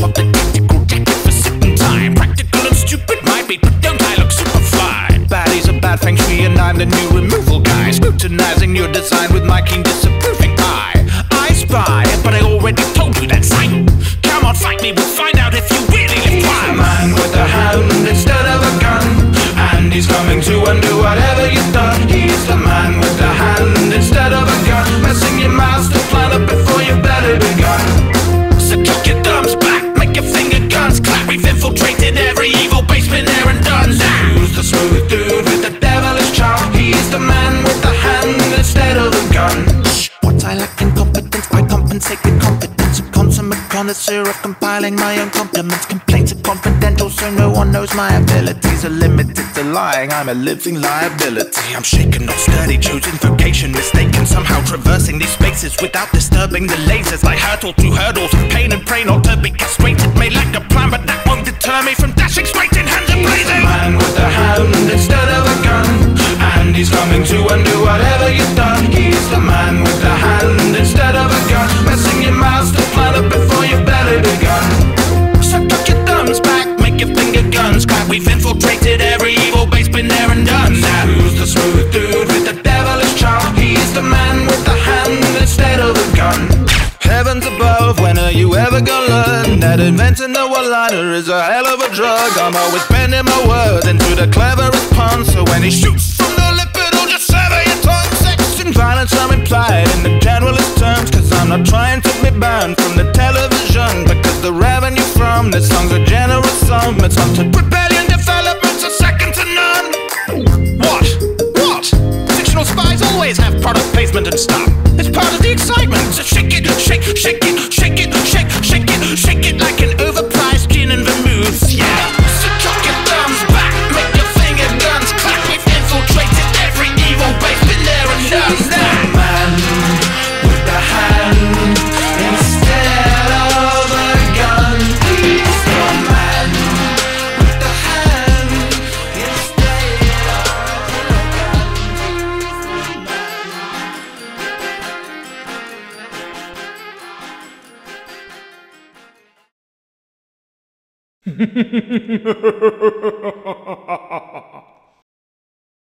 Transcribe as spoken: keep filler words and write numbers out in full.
swap the tactical jacket for suit and tie. Practical and stupid might be, but don't I look super fly? Baddies are bad feng shui and I'm the new removal guy, scrutinizing your design with my keen disapproving eye. I spy, but I already told you that sight. Come on, fight me, we'll find out if you really live by. He's the man with the hand instead of a gun, and he's coming to undo whatever you've done. He's the man with the hand instead of a gun, messing your master plan up before you've barely begun. So kick your thumbs back, make your finger guns clap. We've infiltrated every evil base, been there and done that. Who's the smooth dude with the devilish charm? He's the man with the hand instead of a gun. What I lack in competence, I compensate with confidence. A consummate connoisseur of compiling my own compliments. Complaints are confidential, so no one knows my abilities are limited to lying. I'm a living liability. I'm shaken, not sturdy, choosing vocation mistaken. Somehow traversing these spaces without disturbing the lasers. I hurtle through hurdles of pain and pray not to be castrated. May lack a plan, but that won't deter me from dashing straight in, hands He's blazing. the man with the hand instead of a gun, and he's coming to undo whatever you've done. He's the man with the hand instead of a gun, messing your master plan up before you've barely begun. So tuck your thumbs back, make your finger guns clap. We've infiltrated every evil base, been there and done that. Who's the smooth dude with the devilish charm? He's the man with the hand instead of a gun. Heavens above, when are you ever gonna learn that inventing a one-liner is a hell of a drug? I'm always bending my words into the cleverest pun, so when he shoots from the lip it'll just sever your tongue. Sex and violence are implied in the generalist terms, cause I'm not trying to be banned from the television, because the revenue from this song's a generous sum. It's hunted rebellion, developments are second to none. What? What? Fictional spies always have product placement and stuff. It's part of the excitement. So shake it, shake, shake it, shake it, shake, shake it, shake it like an overpriced gin and vermouth. Yeah. So chuck your thumbs back, make your finger guns clap. We've infiltrated every evil base, been there and done He's the that. man with the hand instead of a gun. He's the man with the hand instead of a gun. Ha ha ha ha ha ha!